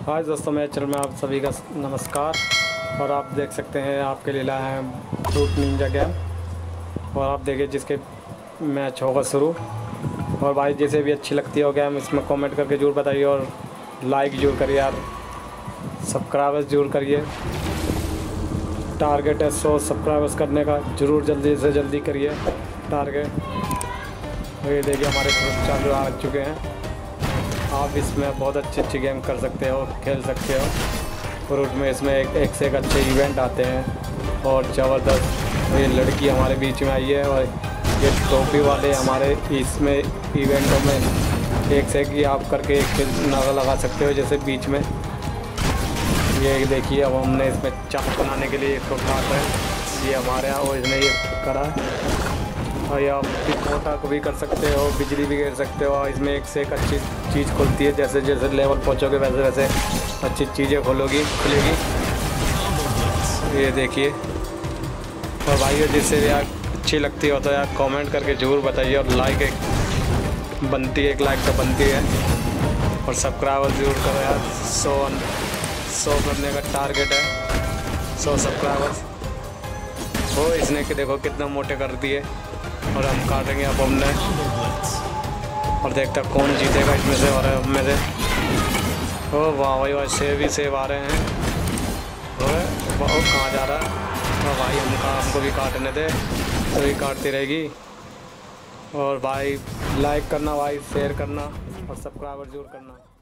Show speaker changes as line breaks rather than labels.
हाय दोस्तों, मेरे चैनल में आप सभी का नमस्कार। और आप देख सकते हैं आपके लिए लाया है फ्रूट निंजा गेम। और आप देखिए जिसके मैच होगा शुरू। और भाई जैसे भी अच्छी लगती हो गेम इसमें कमेंट करके ज़रूर बताइए और लाइक ज़रूर करिए यार, सब्सक्राइबर्स ज़रूर करिए। टारगेट है 100 सब्सक्राइबर्स करने का, ज़रूर जल्दी से जल्दी करिए टारगेट। और ये देखिए हमारे ग्रुप चालू आ चुके हैं। आप इसमें बहुत अच्छी गेम कर सकते हो, खेल सकते हो फ्रूट में। इसमें एक से एक अच्छे इवेंट आते हैं और ज़बरदस्त। ये लड़की हमारे बीच में आई है और ये टोपी वाले हमारे इसमें इवेंटों में एक से एक ही आप करके एक नारा लगा सकते हो। जैसे बीच में ये देखिए, अब हमने इसमें चाक बनाने के लिए इसको काटा है, ये हमारे यहाँ और इसने ये करा है। और ये आप मोटा को भी कर सकते हो, बिजली भी गिर सकते हो। और इसमें एक से एक अच्छी चीज़ खुलती है, जैसे जैसे लेवल पहुंचोगे वैसे वैसे अच्छी चीज़ें खुलेगी। ये देखिए। और भाइयों जिससे यार अच्छी लगती हो तो यार कमेंट करके ज़रूर बताइए। और लाइक एक बनती है, एक लाइक तो बनती है। और सब्सक्राइबर ज़रूर करो यार। 100 करने का टारगेट है, 100 सब्सक्राइबर्स हो। इसने कि देखो कितना मोटे कर दिए। और हम काटेंगे अब हमने, और देखता कौन जीतेगा इसमें से। और में से ओ वाह भाई वाह, सेब ही सेब आ रहे हैं। वो कहाँ जा रहा है? और भाई हमको भी काटने दे, तो भी काटती रहेगी। और भाई लाइक करना, भाई शेयर करना और सब्सक्राइबर जरूर करना।